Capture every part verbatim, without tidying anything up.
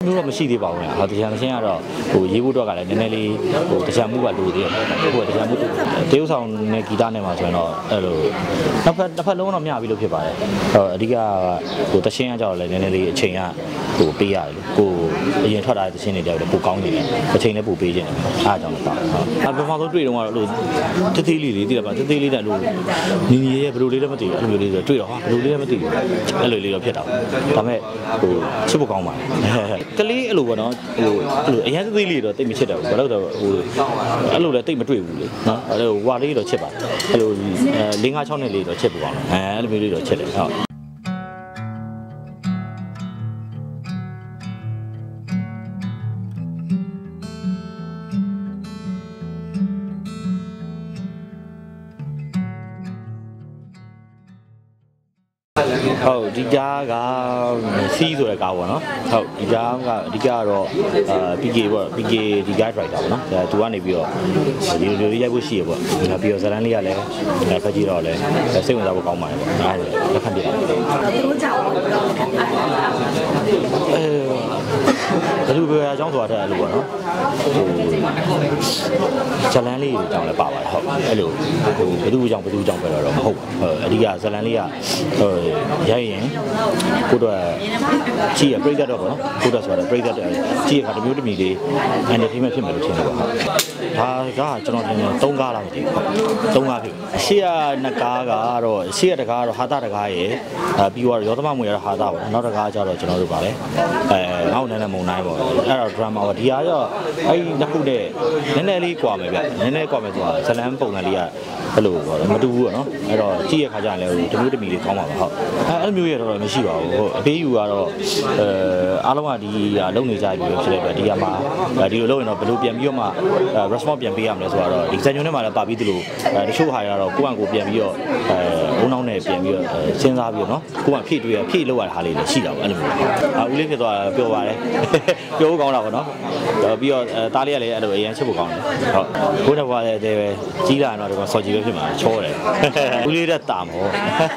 မျိုးတော့မရှိသေးပါဘူးဗျာဟာတရားချင်းကတော့ဟိုရေးဖို့တော့ကလည်းနည်းနည်းလေးဟိုတရားမှုကလိုသေးတယ်ဟိုတရားမှုတရုပ်ဆောင်နဲ့ဂီတနဲ့မှာဆိုရင်တော့အဲ့လိုနှစ်ဖက်တစ်ဖက်လုံးတော့မျှပြီးလို့ဖြစ်ပါတယ်ဟိုအဓိကဟိုတချင်းကကြောက်လည်းနည်းနည်းလေးအချိန်ကဟိုပေးရတယ်ကိုအရင်ထွက်လာတဲ့တချင်းတွေတောက်ပိုကောင်းနေတယ်အချိန်လည်းပိုပေးခြင်းအားကြောင့်တော့ဟုတ်အပထမဆုံးတွေ့တော့ကတော့လို့တသေးလေးလေးသိလားပါတသေးလေးတဲ့လို့ညီညီရဲ့ဘယ်လိုလေးလည်းမသိဘူးအဲ့လိုလေးဆိုတွေ့တော့ဟာဘယ်လိုလေးလည်းမသိဘူးအဲ့လိုလေးတော့ဖြစ်တာဒါပေမဲ့ဟိုချစ်ဖို့ကောင်းပါတယ်ကလေးအဲ့လိုပေါ့နော်ဟိုအဲ့လိုအရင်သေးလေးတော့တိတ်မချစ်တော့ဘူးဘာလို့တော့ဟိုအဲ့လိုလည်းတိတ်မတွေ့ဘူးလေနော်အဲ့လိုဝါလေးတော့ချစ်ပါတယ်အဲ့လို၄၅၆နှစ်လေးတော့ချစ်ဖို့ကောင်းတယ်အဲအဲ့လိုမျိုးလေးတော့ချစ်တယ်ဟုတ်ဟုတ်ဒီကြားကစီးဆိုတဲ့ကားပေါ့နော်ဟုတ်ဒီကြားကအဓိကကတော့အာ ပီ ကေ ပေါ့ ပီ ကေ ဒီ guide writer ပေါ့နော်ဒါသူကနေပြီးတော့ဒီလိုလေးရိုက်ဖို့ရှိရပေါ့ပြီးတော့ဇလန်လေးကလည်းဖက်ကြည့်တော့လည်းစိတ်ဝင်စားဖို့ကောင်းပါတယ်ပေါ့ဒါလက်ခံပြတယ်သူတို့ကြောက်တော့အဲဘယ်လိုပဲအကြောင်းဆိုတာတဲ့အဲ့လိုပေါ့နော်ဟိုဇလန်လေးကြောင့်လည်းပါပါတယ်ဟုတ်အဲ့လိုဟိုဘယ်သူကြောင့်ဘယ်သူကြောင့်ပဲတော့မဟုတ်ဘူးအဓိကဇလန်လေးကဟိုရိုက်ရင်ကိုတော့ကြည့်ရပြိတ္တတော့ပေါ့နော်ကိုတော့ဆိုတာပြိတ္တကြည့်ရတာမျိုးတမီလေး entertainment ဖြစ်မယ်လို့ထင်တယ်ပေါ့ဒါကကျွန်တော်တင်သုံးကားလားမသိဘူးသုံးကားဖြစ်ရှေ့ကနှစ်ကားကတော့ရှေ့ကတကားကတော့ဟာတာတကားရယ်ပြီးတော့ရောသမမွေရဟာတာပေါ့နောက်တကားကျတော့ကျွန်တော်တို့ပါလေအဲငေါ့နဲ့နဲ့မုံနိုင်ပေါ့အဲ့တော့ drama ပေါ့ဒီဟာကျတော့အဲ့နှစ်ခုနဲ့နည်းနည်းလေးကွာမယ်ဗျနည်းနည်းကွာမယ်ဆိုတာဇလန်ပုံစံလေးကအဲ့လိုပေါ့မတူဘူးပေါ့နော်အဲ့တော့ကြည့်ရခါကျရင်လည်းတမျိုးတမီလေးကောင်းပါပါဟုတ်အဲ့လိုမျိုးရတော့မရှိပါဘူးဟုတ်အပေးယူကတော့အဲအားလုံးကဒီဟာလုံနေကြပြီဖြစ်တဲ့အတွက်ဒီဟာမှာဒီလိုလုပ်ရင်တော့ဘယ်လိုပြန်ပြီးတော့မှ response ပြန်ပေးရမလဲဆိုတော့ဒီဇာညွန်းထဲမှာလည်းပါပြီးသလိုတချို့ဟာရတော့ကိုယ့်အကိုပြန်ပြီးတော့အဲဘုံနောက်နဲ့ပြန်ပြီးတော့စဉ်းစားပြီးတော့နော်ကိုယ့်အဖြည့်တွေ့ရဖြည့်လောက်ရတဲ့ဟာလေးလည်းရှိတာပေါ့အဲ့လိုမျိုးအာဦးလေးဖြစ်သွားတာပြောပါတယ်ပြောဖို့ကောင်းတာပေါ့နော်ပြီးတော့တားလေးကလည်းအဲ့လိုအရင်ချစ်ဖို့ကောင်းတယ်ဟုတ်ဘုန်းတော်ဘာလဲတဲ့ပဲကြီးလာတော့ဒီမှာဆော်ကြီးပဲဖြစ်မှာချောတယ်ဦးလေးတက်တာမော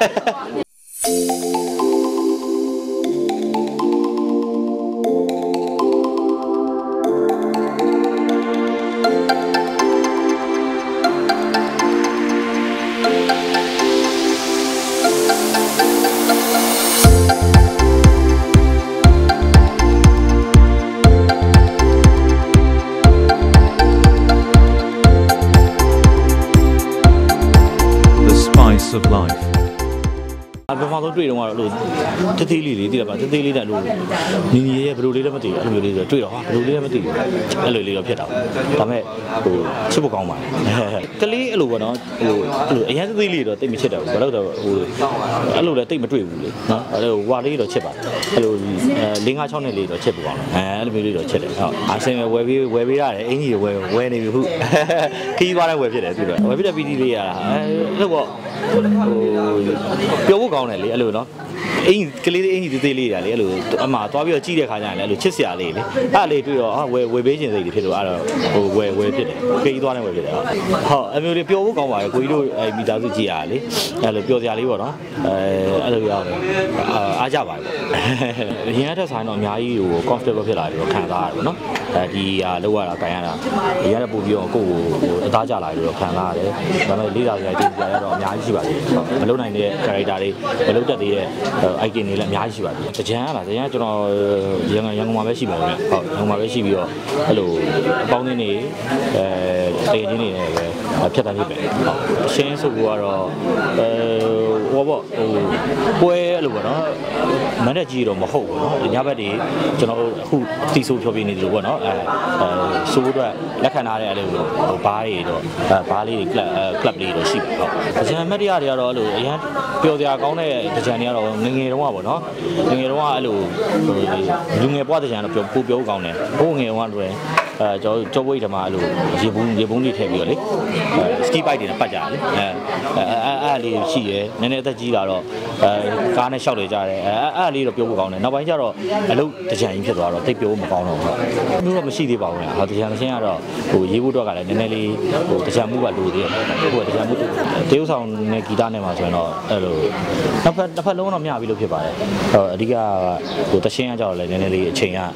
of life အပထမဆုံးတွေ့တော့ကတော့လို့တသေးလေးလေးသိလားပါတသေးလေးတဲ့လို့ညီညီရဲ့ဘယ်လိုလေးလည်းမသိဘူးအဲ့လိုလေးဆိုတွေ့တော့ဟာဘယ်လိုလေးလည်းမသိဘူးအဲ့လိုလေးတော့ဖြစ်တာဒါပေမဲ့ဟိုချစ်ဖို့ကောင်းပါတယ်ကလေးအဲ့လိုပေါ့နော်ဟိုအဲ့လိုအရင်တသေးလေးတော့တိတ်မချစ်တော့ဘူးဘာလို့တော့ဟိုအဲ့လိုလည်းတိတ်မတွေ့ဘူးလေနော်အဲ့လိုဝါလေးတော့ချစ်ပါတယ်အဲ့လို၄၅၆နှစ်လေးတော့ချစ်ဖို့ကောင်းတယ်အဲအဲ့လိုမျိုးလေးတော့ချစ်တယ်ဟုတ်အာဆင်ဝယ်ပြီးဝယ်ပေးရတယ်အင်ကြီးဝယ်ဝယ်နေပြီဟုတ်ခီးသွားတဲ့ဝယ်ဖြစ်တယ်သူတော့ဝယ်ပြတဲ့ပီတီလေးရတာအဲအဲ့လိုပေါ့ဟိုပြောဖို့ကောင်းတယ်လေအဲ့လိုနော်အင်းကလေးလေးအင်းကြီးသေးသေးလေးတာလေအဲ့လိုအမှသွားပြီးတော့ကြည့်တဲ့ခါကျရင်လည်းအဲ့လိုချစ်စရာလေးလေအဲ့လေးတွေ့တော့ဟာဝယ်ဝယ်ပေးခြင်းစိတ်တွေဖြစ်လို့အဲ့တော့ဟိုဝယ်ဝယ်ဖြစ်တယ်ခေးသွားနေဝယ်ဖြစ်တယ်ဟုတ်ဟုတ်အမျိုးလေးပြောဖို့ကောင်းပါတယ်ကိုကြီးတို့အဲ့မီတာစုကြည့်ရတာလေအဲ့လိုပြောစရာလေးပေါ့နော်အဲအဲ့လိုရတယ်အားကြပါတယ်ပေါ့ရင်ရတဲ့ဆိုင်တော့အများကြီးဟို comfortable ဖြစ်လာပြီးတော့ခံစားရတယ်ပေါ့နော်အဲဒီဟာလောက်ရတာကန်ရတာရတဲ့ပို့ပြီးတော့ကိုယ့်ကိုဟိုအသားကျလာပြီးတော့ခံစားရတယ်ဒါပေမဲ့လေးလာစရာတင်ပြရတော့အများကြီးရှိပါသေးတယ်မလုံနိုင်တဲ့ character တွေမလုံတတ်သေးတဲ့ icon တွေလည်းအများကြီးရှိပါသေးတယ်ကြံရလားကြံရကျွန်တော်ရန်ကုန်ရန်ကုန်မှာပဲရှိပါဘူးဗျဟုတ်ရန်ကုန်မှာပဲရှိပြီးတော့အဲ့လိုအပေါင်းအသင်းတွေအဲတကယ်ချင်းတွေနဲ့ပဲဖြတ်တန်းဖြစ်ပဲဟုတ်အရှင်းဆိုကတော့အဲဟိုပေါ့ဟိုပွဲအဲ့လိုပေါ့နော်မနေ့ကြီးတော့မဟုတ်ဘူးနော်ညဘက်တွေကျွန်တော်အခုတီဆိုဖြောပြနေတယ်လို့ပေါ့နော်အဲဆိုးအတွက်လက်ခံထားတဲ့အဲ့လိုဟိုဘားတွေတော့ဘားလေးတွေ club club လေးတော့ရှိပြီဟုတ်ကြံမက်တရားတွေကတော့အဲ့လိုအရင်ပျော်စရာကောင်းတဲ့ကြံတွေကတော့ငငယ်တုန်းကပေါ့နော်ငငယ်တုန်းကအဲ့လိုလူငယ်ဘွားကြံတော့ပိုပြောကောင်းတယ်ဘိုးငယ်တုန်းကလည်းအဲကျွန်တော်ကြောပွေးထမှာအဲ့လိုရေဘူးရေဘူးလေးထည့်ပြီးတော့လေစကီးဘိုက်တွေနဲ့ပတ်ကြတယ်လေအဲအဲအဲ့လေးရှိရယ်နည်းနည်းအသက်ကြီးလာတော့အဲကားနဲ့ရှောက်လေကြတယ်အဲအဲ့လေးတော့ပြောဖို့ကောင်းတယ်နောက်ပိုင်းကျတော့အလုပ်တကြံကြီးဖြစ်သွားတော့တိတ်ပြောမကောင်းတော့ဘူးမျိုးတော့မရှိသေးပါဘူးဟာတကြံချင်းကတော့ဟိုရေးဖို့တော့ကလည်းနည်းနည်းလေးဟိုတကြံမှုကလိုသေးတယ်ဟိုတကြံမှုတရုပ်ဆောင်နဲ့ဂီတနဲ့မှာဆိုရင်တော့အဲ့လိုနှစ်ဖက်တစ်ဖက်လုံးတော့မျှပြီးလို့ဖြစ်ပါတယ်ဟိုအဓိကဟိုတချင်းကကြောက်လည်းနည်းနည်းလေးအချိန်က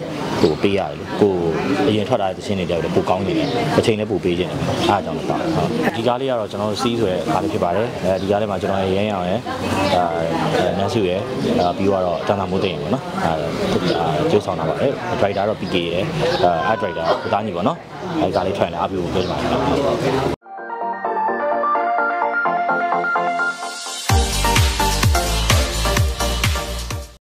ကိုပေးရတယ်လို့ကိုအရင်ထွက်လာတဲ့သင်းတွေကြောက်တယ်ပိုကောင်းနေတယ်အချိန်လည်းပိုပေးခြင်းတယ်အားကြောင့်လည်းပါဟုတ်ဒီကားလေးကတော့ကျွန်တော်စီးဆိုရဲကားလေးဖြစ်ပါတယ်အဲဒီကားလေးမှာကျွန်တော်ရရမ်းအောင်ရယ်အာနန်းစုရယ်ပြီးတော့တန်တာမိုးသိရင်ပေါ့နော်အဲကျိုးဆောင်တာပါပဲဒရိုက်တာတော့ ပီ ကေ ရယ်အဲဒရိုက်တာကိုသားညီပေါ့နော်အဲကားလေးထွက်လာအပြူကိုပြောချင်ပါတယ်